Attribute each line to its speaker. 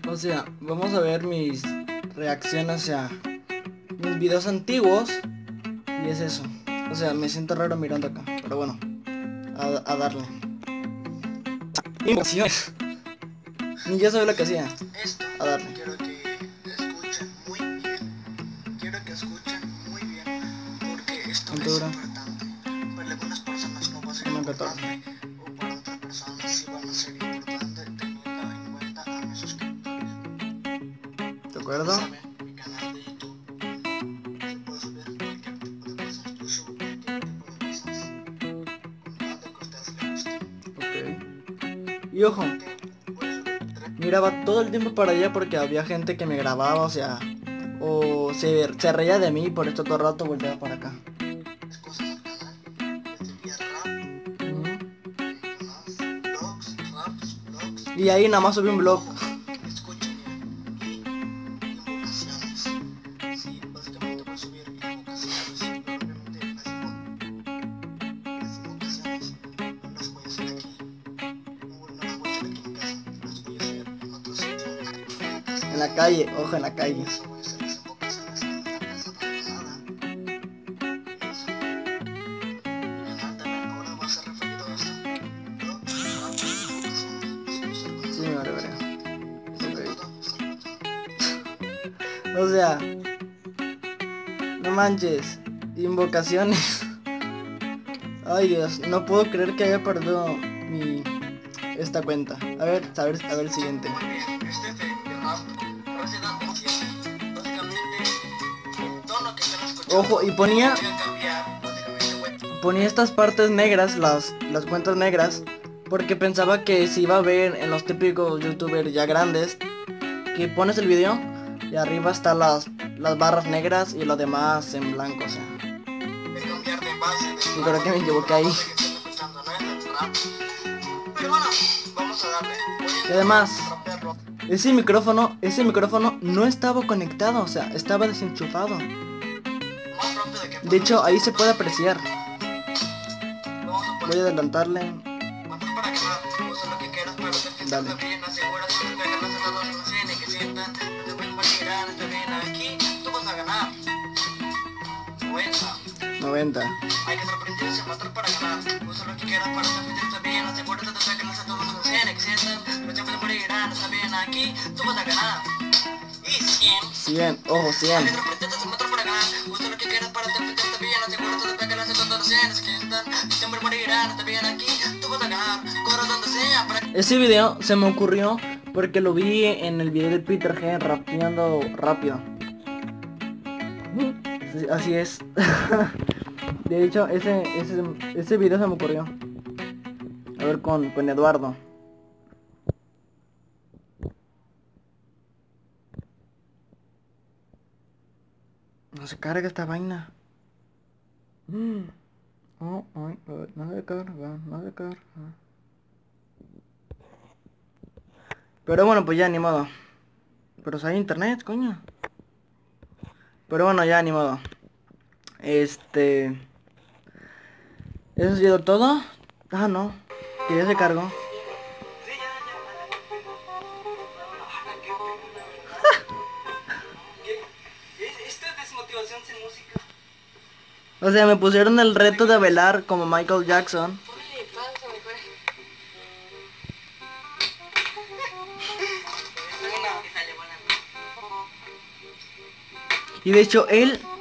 Speaker 1: O sea, vamos a ver mis reacciones a mis videos antiguos. Y es eso. O sea, me siento raro mirando acá. Pero bueno, a darle. Invocaciones. Ni yo sabía lo que hacía. A darle.
Speaker 2: Quiero que escuchen muy bien. Quiero que escuchen muy bien. Porque esto es importante. Para algunas personas no va a ser importante. O para otras personas sí van a ser importante. Teniendo en cuenta a mis suscriptores.
Speaker 1: ¿De acuerdo?
Speaker 2: Mi canal de YouTube. Se puede subir cualquier tipo de cosas. Yo subo cualquier tipo de cosas. Con tal de que a ustedes les guste.
Speaker 1: Ok. Y ojo, miraba todo el tiempo para allá porque había gente que me grababa, o sea, o se reía de mí, por esto todo el rato volteaba para acá.
Speaker 2: Cosas al canal. Les envía rap. Vlogs.
Speaker 1: Y ahí nada más subí un vlog.
Speaker 2: Escuchen bien. Invocaciones. Sí, básicamente voy a subir invocaciones. Pero obviamente las invocaciones no las voy a hacer aquí. No las voy a hacer aquí en casa. Las voy a hacer en otro sitio.
Speaker 1: En la calle, ojo, en la calle.
Speaker 2: Voy a hacer las invocaciones en la casa abandonada. Ahora va a ser referido a esto.
Speaker 1: Sí, me vale. Ok. O sea, no manches. Invocaciones. Ay Dios, no puedo creer que haya perdido esta cuenta. A ver el siguiente. Ojo, y ponía estas partes negras, las cuentas negras, porque pensaba que se iba a ver en los típicos youtubers ya grandes, que pones el video y arriba están las barras negras y lo demás en blanco, o sea. Yo creo que me equivoqué ahí. Y además, ese micrófono no estaba conectado, o sea, estaba desenchufado. De hecho, ahí se puede apreciar. Voy a adelantarle. Dale. 90.
Speaker 2: Hay que sorprenderse, matar para ganar. Usa lo que quieras para sentirte bien. Asegúrate de pegarlas a todos los que se sientan. No siempre morirán, está bien aquí. Tú vas a ganar. Y 100.
Speaker 1: Ojo, 100.
Speaker 2: Hay que sorprenderse, matar para ganar. Usa lo que quieras para sentirte bien. Asegúrate de pegarlas a todos los que se sientan. No siempre morirán, está bien aquí. Tú vas a ganar. Corre donde sea para...
Speaker 1: Ese video se me ocurrió porque lo vi en el video de Peter G rapeando rápido. Así es. De hecho, ese video se me ocurrió. A ver, con Eduardo. No se carga esta vaina. No se carga, no se carga. Pero bueno, pues ya, ni modo. Pero si hay internet, coño. Pero bueno, ya, ni modo. Eso ha sido todo. Ah, no. Que ya se cargó.
Speaker 2: Esto es desmotivación sin música.
Speaker 1: O sea, me pusieron el reto de bailar como Michael Jackson. Y de hecho, él